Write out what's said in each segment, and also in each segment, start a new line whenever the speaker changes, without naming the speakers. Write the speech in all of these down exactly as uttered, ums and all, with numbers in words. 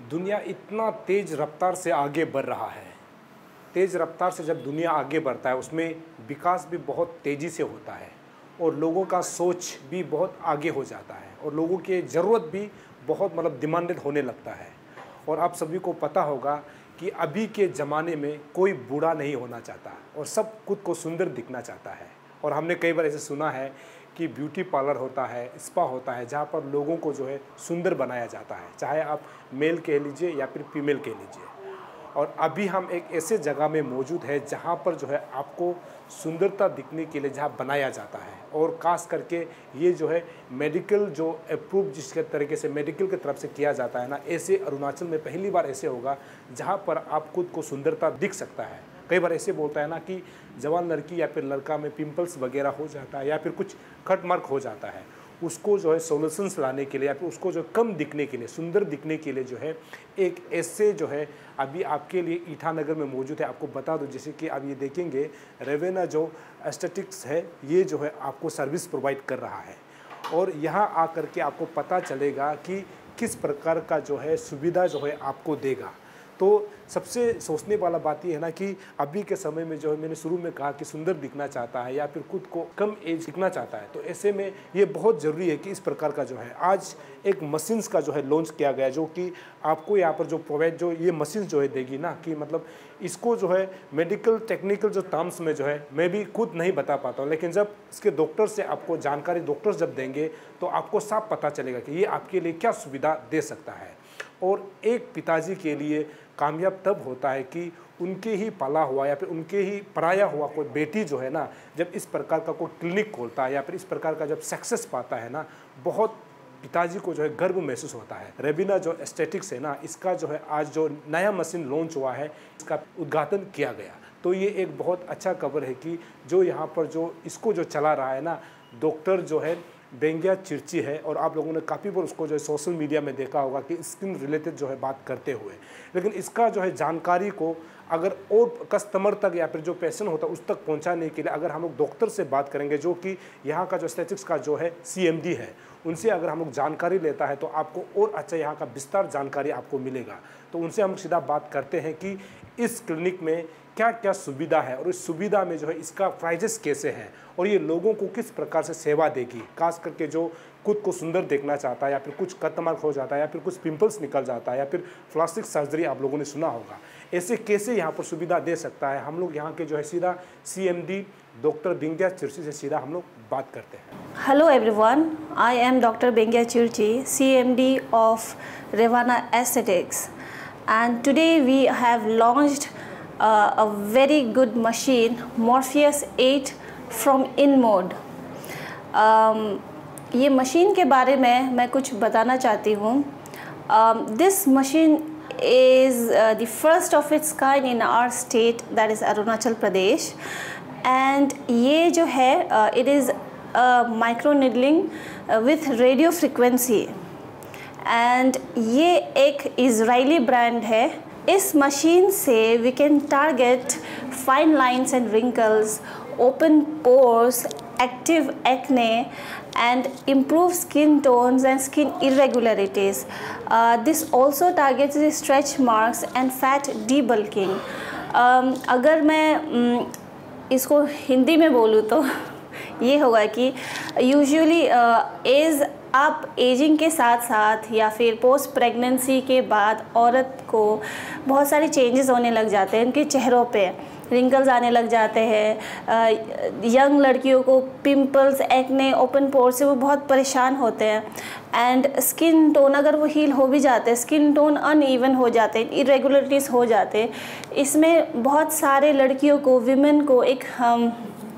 दुनिया इतना तेज़ रफ्तार से आगे बढ़ रहा है। तेज़ रफ्तार से जब दुनिया आगे बढ़ता है उसमें विकास भी बहुत तेज़ी से होता है और लोगों का सोच भी बहुत आगे हो जाता है और लोगों की ज़रूरत भी बहुत मतलब डिमांडेड होने लगता है। और आप सभी को पता होगा कि अभी के ज़माने में कोई बूढ़ा नहीं होना चाहता और सब खुद को सुंदर दिखना चाहता है। और हमने कई बार ऐसे सुना है कि ब्यूटी पार्लर होता है, स्पा होता है, जहाँ पर लोगों को जो है सुंदर बनाया जाता है, चाहे आप मेल कह लीजिए या फिर फीमेल कह लीजिए। और अभी हम एक ऐसे जगह में मौजूद है जहाँ पर जो है आपको सुंदरता दिखने के लिए जहाँ बनाया जाता है और खास करके ये जो है मेडिकल जो अप्रूव जिसके तरीके से मेडिकल की तरफ से किया जाता है ना, ऐसे अरुणाचल में पहली बार ऐसे होगा जहाँ पर आप खुद को सुंदरता दिख सकता है। कई बार ऐसे बोलता है ना कि जवान लड़की या फिर लड़का में पिंपल्स वगैरह हो जाता है या फिर कुछ कट मार्क हो जाता है, उसको जो है सॉल्यूशंस लाने के लिए या फिर उसको जो कम दिखने के लिए, सुंदर दिखने के लिए जो है एक ऐसे जो है अभी आपके लिए ईटानगर में मौजूद है। आपको बता दूं, जैसे कि आप ये देखेंगे रेवेना जो एस्थेटिक्स है ये जो है आपको सर्विस प्रोवाइड कर रहा है और यहाँ आकर के आपको पता चलेगा कि किस प्रकार का जो है सुविधा जो है आपको देगा। तो सबसे सोचने वाला बात ये है ना कि अभी के समय में जो है मैंने शुरू में कहा कि सुंदर दिखना चाहता है या फिर खुद को कम एज दिखना चाहता है, तो ऐसे में ये बहुत ज़रूरी है कि इस प्रकार का जो है आज एक मशीन्स का जो है लॉन्च किया गया जो कि आपको यहाँ पर जो प्रोवाइड जो ये मशीन्स जो है देगी ना कि मतलब इसको जो है मेडिकल टेक्निकल जो टर्म्स में जो है मैं भी खुद नहीं बता पाता हूँ, लेकिन जब इसके डॉक्टर से आपको जानकारी डॉक्टर्स जब देंगे तो आपको साफ पता चलेगा कि ये आपके लिए क्या सुविधा दे सकता है। और एक पिताजी के लिए कामयाब तब होता है कि उनके ही पाला हुआ या फिर उनके ही पराया हुआ कोई बेटी जो है ना, जब इस प्रकार का कोई क्लिनिक खोलता है या फिर इस प्रकार का जब सक्सेस पाता है ना, बहुत पिताजी को जो है गर्व महसूस होता है। रेवेना जो एस्थेटिक्स है ना, इसका जो है आज जो नया मशीन लॉन्च हुआ है इसका उद्घाटन किया गया, तो ये एक बहुत अच्छा खबर है कि जो यहाँ पर जो इसको जो चला रहा है ना डॉक्टर जो है बेंगिया चिर्ची है और आप लोगों ने काफ़ी बार उसको जो है सोशल मीडिया में देखा होगा कि स्किन रिलेटेड जो है बात करते हुए, लेकिन इसका जो है जानकारी को अगर और कस्टमर तक या फिर जो पेशेंट होता है उस तक पहुंचाने के लिए अगर हम लोग डॉक्टर से बात करेंगे जो कि यहाँ का जो एस्थेटिक्स का जो है सीएमडी है, उनसे अगर हम लोग जानकारी लेता है तो आपको और अच्छा यहाँ का विस्तार जानकारी आपको मिलेगा। तो उनसे हम सीधा बात करते हैं कि इस क्लिनिक में क्या क्या सुविधा है और इस सुविधा में जो है इसका प्राइजेस कैसे हैं और ये लोगों को किस प्रकार से सेवा देगी, खास करके जो खुद को सुंदर देखना चाहता है या फिर कुछ कट मार्क हो जाता है या फिर कुछ पिंपल्स निकल जाता है या फिर प्लास्टिक सर्जरी आप लोगों ने सुना होगा, ऐसे कैसे यहाँ पर सुविधा दे सकता है। हम लोग यहाँ के जो है सीधा सीएमडी डॉक्टर बेंगिया चिर्ची से सीधा हम लोग बात करते हैं।
Hello everyone, I am Doctor Bengia Chirchi, C M D of Revana Aesthetics, and today we have launched uh, a very good machine, Morpheus eight from InMode. Um, ये मशीन के बारे में मैं कुछ बताना चाहती हूँ। This machine is uh, the first of its kind in our state, that is Arunachal Pradesh, and ये जो है uh, it is uh, micro needling uh, with radio frequency, and ये एक इजरायली ब्रांड है। इस मशीन से we can target fine lines and wrinkles, open pores, active acne, and improve skin tones and skin irregularities. Uh, this also targets the stretch marks and fat debulking. Um, अगर मैं um, इसको हिंदी में बोलूँ तो ये होगा कि यूजुअली एज आप एजिंग के साथ साथ या फिर पोस्ट प्रेगनेंसी के बाद औरत को बहुत सारे चेंजेस होने लग जाते हैं, उनके चेहरों पे रिंकल्स आने लग जाते हैं। यंग लड़कियों को पिंपल्स, एक्ने, ओपन पोर से वो बहुत परेशान होते हैं, एंड स्किन टोन अगर वो हील हो भी जाते हैं, स्किन टोन अनइवन हो जाते हैं, इरेगुलरिटीज़ हो जाते हैं। इसमें बहुत सारे लड़कियों को, विमेन को एक हम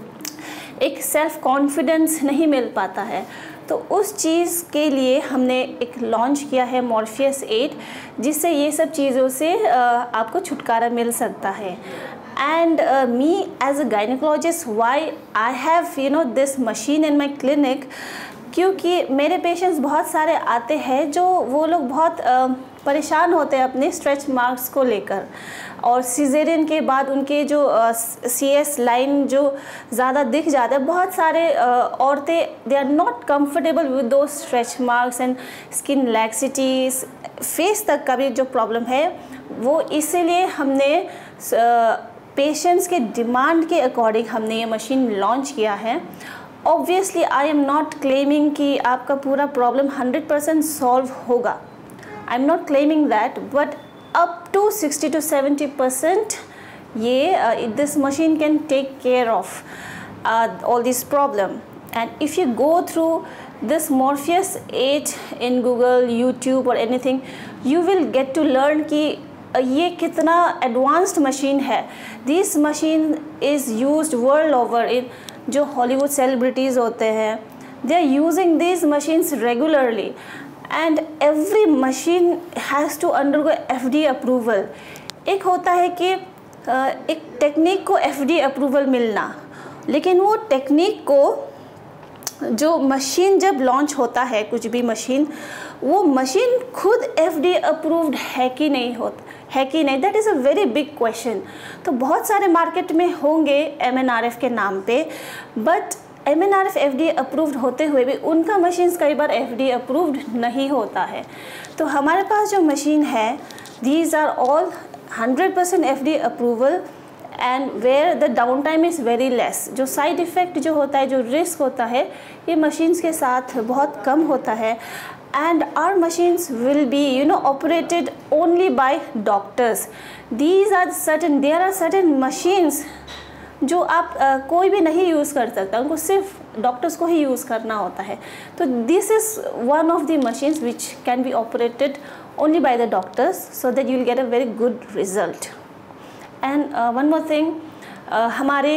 एक सेल्फ कॉन्फिडेंस नहीं मिल पाता है, तो उस चीज़ के लिए हमने एक लॉन्च किया है मॉर्फियस एट, जिससे ये सब चीज़ों से आपको छुटकारा मिल सकता है। And uh, me as a gynecologist, why I have you know this machine in my clinic, क्योंकि मेरे पेशेंट्स बहुत सारे आते हैं जो वो लोग बहुत uh, परेशान होते हैं अपने स्ट्रेच मार्क्स को लेकर, और सीजेरियन के बाद उनके जो सी एस लाइन जो ज़्यादा दिख जाता है। बहुत सारे uh, औरतें they are not comfortable with those stretch marks and skin laxities face तक का भी जो प्रॉब्लम है वो इसीलिए हमने पेशेंट्स के डिमांड के अकॉर्डिंग हमने ये मशीन लॉन्च किया है। Obviously I am not claiming कि आपका पूरा प्रॉब्लम हंड्रेड परसेंट सॉल्व होगा, I am not claiming that, but up to sixty two seventy percent ये this machine can take care of all this problem. And if you go through this Morpheus eight in Google, YouTube or anything, you will get to learn कि ये कितना advanced machine है। This machine is used world over in जो Hollywood celebrities होते हैं, they are using these machines regularly and every machine has to undergo F D A approval। एक होता है कि एक टेक्निक को F D A approval मिलना, लेकिन वो टेक्निक को जो मशीन जब लॉन्च होता है, कुछ भी मशीन, वो मशीन खुद एफ डी ए अप्रूव्ड है कि नहीं होता है कि नहीं, that is a very big question. तो बहुत सारे मार्केट में होंगे एम एन आर एफ के नाम पे, but M N R F F D A approved होते हुए भी उनका मशीन्स कई बार एफ डी ए अप्रूव्ड नहीं होता है। तो हमारे पास जो मशीन है, these are all hundred percent F D A approval and where the downtime is very less. जो साइड इफ़ेक्ट जो होता है, जो रिस्क होता है, ये मशीन्स के साथ बहुत कम होता है। And our machines will be you know operated only by doctors. These are certain there are certain machines जो आप uh, कोई भी नहीं यूज़ कर सकता, उनको सिर्फ डॉक्टर्स को ही यूज़ करना होता है। तो this is one of the machines which can be operated only by the doctors so that you will get a very good result. And one more thing, हमारे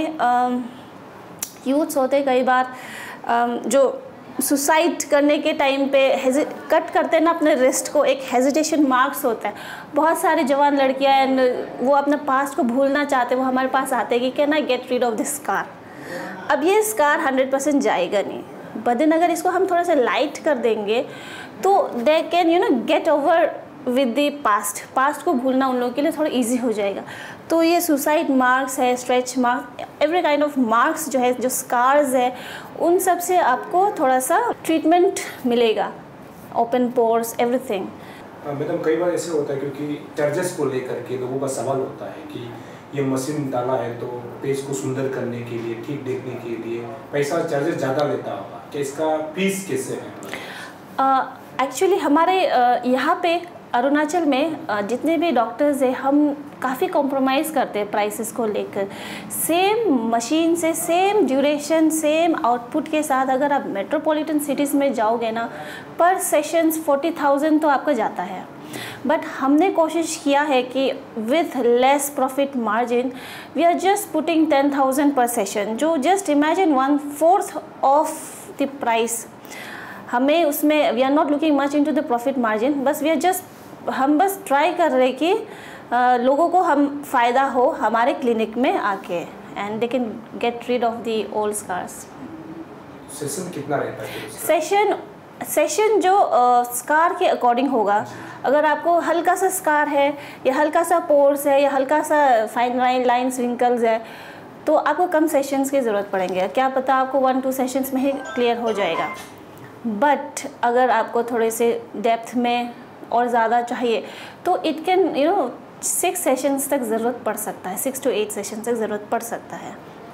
यूथ्स uh, होते कई बार um, जो suicide करने के time पे cut करते हैं ना अपने रिस्ट को, एक हेजिटेशन मार्क्स होता है। बहुत सारे जवान लड़कियां एंड वो अपने पास्ट को भूलना चाहते, वो हमारे पास आते हैं कि can I get rid of this scar. अब ये स्कार हंड्रेड परसेंट जाएगा नहीं, बट देन अगर इसको हम थोड़ा सा लाइट कर देंगे तो they can you know get over with the past. Past को भूलना उन लोगों के लिए थोड़ा ईजी हो जाएगा। तो ये सुसाइड मार्क्स है, stretch marks, every kind of marks जो है, जो स्कार्स है, उन सब से आपको थोड़ा सा ट्रीटमेंट मिलेगा, ओपन पोर्स, एवरीथिंग।
मैडम कई बार ऐसे होता है क्योंकि चार्जेस को लेकर के लोगों का सवाल होता है कि ये मशीन डाला है तो पेज को सुंदर करने के लिए, ठीक देखने के लिए पैसा चार्जेस ज़्यादा लेता होगा, कि इसका फीस कैसे है?
एक्चुअली uh, हमारे uh, यहाँ पे अरुणाचल में uh, जितने भी डॉक्टर्स हैं, हम काफ़ी कॉम्प्रोमाइज़ करते हैं प्राइसेस को लेकर। सेम मशीन से सेम ड्यूरेशन, सेम आउटपुट के साथ अगर आप मेट्रोपॉलिटन सिटीज़ में जाओगे ना, पर सेशंस फोर्टी थाउजेंड तो आपका जाता है। बट हमने कोशिश किया है कि with less profit margin we are just putting ten thousand per session, जो just imagine one fourth of the price. हमें उसमें we are not looking much into the profit margin, बस वी आर जस्ट हम बस try कर रहे कि uh, लोगों को हम फ़ायदा हो हमारे क्लिनिक में आके, and they can get rid of the old scars.
Session कितना रहता है?
सेशन सेशन जो स्कार uh, के अकॉर्डिंग होगा। अगर आपको हल्का सा स्कार है या हल्का सा पोर्स है या हल्का सा फाइन लाइन लाइन्स रिंकल्स है, तो आपको कम सेशंस की ज़रूरत पड़ेंगे। क्या पता आपको वन टू सेशंस में ही क्लियर हो जाएगा। बट अगर आपको थोड़े से डेप्थ में और ज़्यादा चाहिए तो it can you know six sessions तक ज़रूरत पड़ सकता है, सिक्स टू एट सेशंस तक ज़रूरत पड़ सकता है।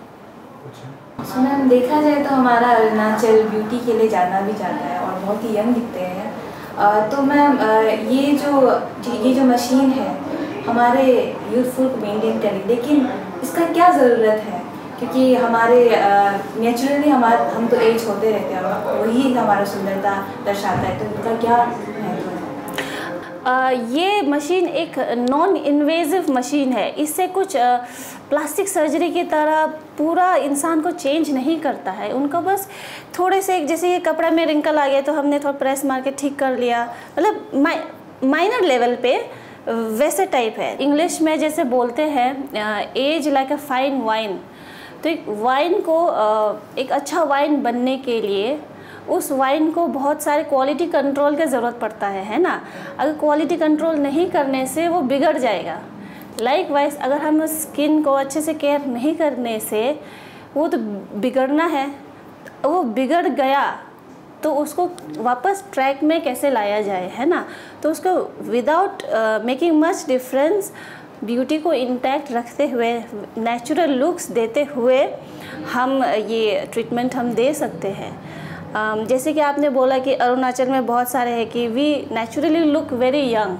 सो मैम, देखा जाए तो हमारा अरुणाचल ब्यूटी के लिए जाना भी जाता है और बहुत ही यंग दिखते हैं। uh, तो मैम uh, ये जो ये जो मशीन है हमारे यूथफुल को मेनटेन करें, लेकिन इसका क्या ज़रूरत है? क्योंकि हमारे नेचुरली uh, हमारे हम तो एज होते रहते हैं और वही हमारा सुंदरता दर्शाता है, तो इनका क्या महत्व है?
Uh, ये मशीन एक नॉन इन्वेजिव मशीन है। इससे कुछ प्लास्टिक uh, सर्जरी की तरह पूरा इंसान को चेंज नहीं करता है। उनका बस थोड़े से, जैसे ये कपड़ा में रिंकल आ गया तो हमने थोड़ा प्रेस मार के ठीक कर लिया, मतलब माइ माइनर लेवल पे वैसे टाइप है। इंग्लिश में जैसे बोलते हैं age like a fine wine. तो एक वाइन को uh, एक अच्छा वाइन बनने के लिए उस वाइन को बहुत सारे क्वालिटी कंट्रोल की ज़रूरत पड़ता है है ना। अगर क्वालिटी कंट्रोल नहीं करने से वो बिगड़ जाएगा। लाइक वाइज अगर हम स्किन को अच्छे से केयर नहीं करने से वो तो बिगड़ना है, वो बिगड़ गया तो उसको वापस ट्रैक में कैसे लाया जाए, है ना। तो उसको without making much difference, beauty को इंटैक्ट रखते हुए, नेचुरल लुक्स देते हुए हम ये ट्रीटमेंट हम दे सकते हैं। um, जैसे कि आपने बोला कि अरुणाचल में बहुत सारे हैं कि we naturally look very young.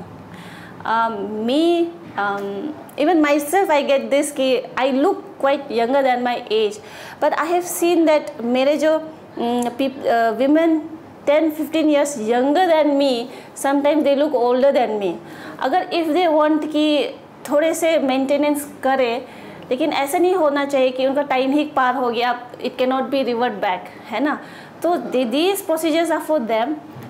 Me even myself I get this कि I look quite younger than my age, but I have seen that मेरे जो uh, women ten fifteen years younger than me, sometimes they look older than me। अगर if they want कि थोड़े से maintenance करें, लेकिन ऐसा नहीं होना चाहिए कि उनका टाइम ही पार हो गया, it can not be revert back, है ना। तो these procedures are for them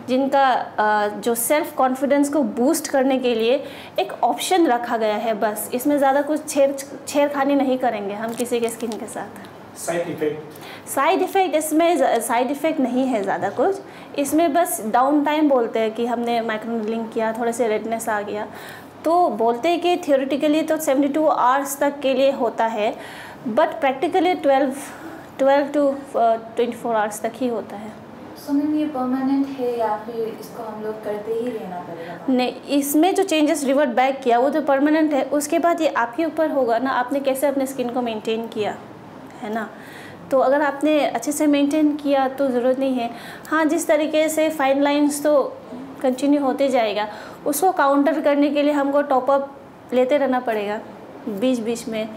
जिनका जो सेल्फ कॉन्फिडेंस को बूस्ट करने के लिए एक ऑप्शन रखा गया है, बस इसमें ज़्यादा कुछ छेड़ छेड़खानी नहीं करेंगे हम किसी के स्किन के साथ।
साइड इफेक्ट
साइड इफ़ेक्ट इसमें साइड इफ़ेक्ट नहीं है ज़्यादा कुछ, इसमें बस डाउन टाइम बोलते हैं कि हमने माइक्रोनीडलिंग किया, थोड़े से रेडनेस आ गया, तो बोलते हैं कि थियोरेटिकली तो सेवेंटी टू आवर्स तक के लिए होता है, but practically twelve twelve to twenty four hours तक ही होता है।
सो मैम ये परमानेंट है या फिर इसको हम लोग करते ही रहना पड़ेगा?
नहीं, इसमें जो चेंजेस रिवर्ट बैक किया वो तो परमानेंट है, उसके बाद ये आपके ऊपर होगा ना, आपने कैसे अपने स्किन को मेंटेन किया, है ना। तो अगर आपने अच्छे से मेंटेन किया तो ज़रूरत नहीं है। हाँ, जिस तरीके से फाइन लाइंस तो कंटिन्यू होते जाएगा, उसको काउंटर करने के लिए हमको टॉपअप लेते रहना पड़ेगा बीच बीच में,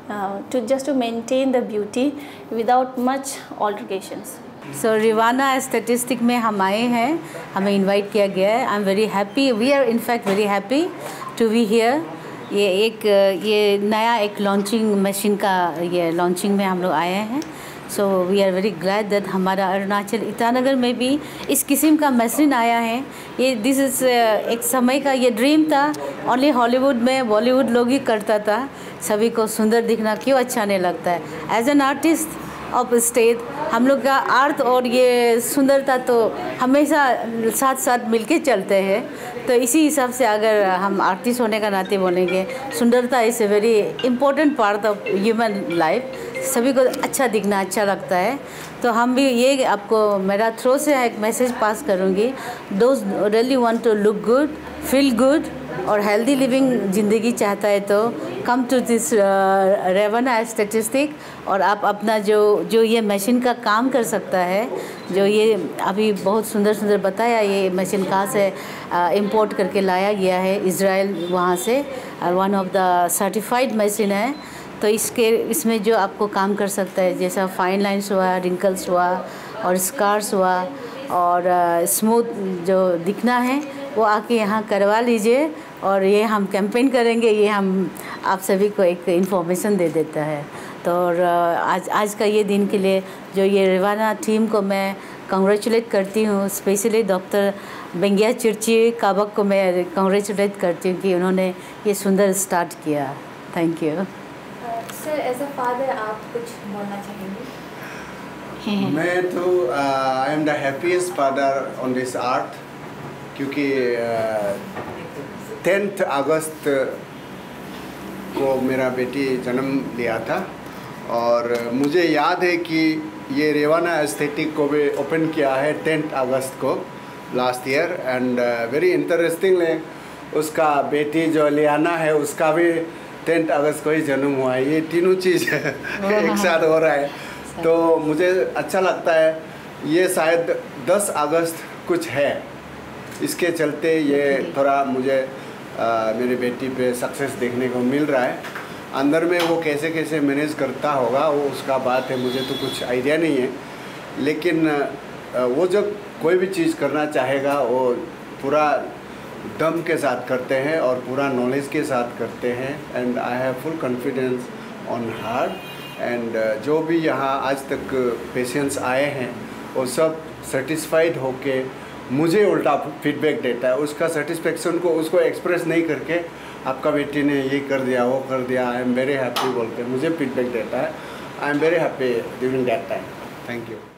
to just to maintain the beauty without much alterations.
So Rivana aesthetic में हम आए हैं, हमें इनवाइट किया गया है। I am very happy, we are in fact very happy to be here. ये एक ये नया एक लॉन्चिंग मशीन का ये लॉन्चिंग में हम लोग आए हैं। So we are very glad that हमारा अरुणाचल ईटानगर में भी इस किस्म का मशीन आया है। ये दिस इज़ एक समय का ये ड्रीम था, ओनली हॉलीवुड में बॉलीवुड लोग ही करता था। सभी को सुंदर दिखना क्यों अच्छा नहीं लगता है। As an artist of stage हम लोग का आर्ट और ये सुंदरता तो हमेशा साथ साथ मिलके चलते हैं। तो इसी हिसाब से अगर हम आर्टिस्ट होने का नाते बोलेंगे, सुंदरता is a very important part of human life. सभी को अच्छा दिखना अच्छा लगता है। तो हम भी ये आपको मेरा थ्रो से एक मैसेज पास करूँगी, those really want to look good, feel good और हेल्दी लिविंग ज़िंदगी चाहता है तो come to this Revana aesthetic. और आप अपना जो जो ये मशीन का काम कर सकता है, जो ये अभी बहुत सुंदर सुंदर बताया, ये मशीन कहाँ से इंपोर्ट uh, करके लाया गया है, इज़राइल वहाँ से, one of the certified machine है। तो इसके इसमें जो आपको काम कर सकता है, जैसा फाइन लाइन्स हुआ, रिंकल्स हुआ और स्कार्स हुआ और स्मूथ uh, जो दिखना है वो आके यहाँ करवा लीजिए। और ये हम कैंपेन करेंगे, ये हम आप सभी को एक इन्फॉर्मेशन दे देता है। तो और आज आज का ये दिन के लिए जो ये रिवाना टीम को मैं कंग्रेचुलेट करती हूँ, स्पेशली डॉक्टर बेंगिया चिर्ची काबक को मैं कंग्रेचुलेट करती हूँ कि उन्होंने ये सुंदर स्टार्ट किया। Thank you
sir. As a father आप कुछ बोलना चाहेंगे?
मैं तो I am the happiest father on this earth, क्योंकि टेंथ अगस्त को मेरा बेटी जन्म लिया था और मुझे याद है कि ये रेवाना एस्थेटिक को भी ओपन किया है टेंथ अगस्त को last year. And very interestingly उसका बेटी जो लियाना है उसका भी टेंथ अगस्त को ही जन्म हुआ है। ये तीनों चीज़ एक साथ हो रहा है, तो मुझे अच्छा लगता है। ये शायद दस अगस्त कुछ है, इसके चलते ये थोड़ा मुझे आ, मेरी बेटी पे सक्सेस देखने को मिल रहा है। अंदर में वो कैसे कैसे मैनेज करता होगा वो उसका बात है, मुझे तो कुछ आइडिया नहीं है। लेकिन आ, वो जब कोई भी चीज़ करना चाहेगा वो पूरा दम के साथ करते हैं और पूरा नॉलेज के साथ करते हैं। And I have full confidence on her. And जो भी यहाँ आज तक पेशेंट्स आए हैं वो सब सेटिस्फाइड होके मुझे उल्टा फीडबैक देता है। उसका सेटिस्फेक्शन को उसको एक्सप्रेस नहीं करके आपका बेटी ने ये कर दिया वो कर दिया, आई एम वेरी हैप्पी बोल के मुझे फीडबैक देता है। I am very happy during that time. Thank you.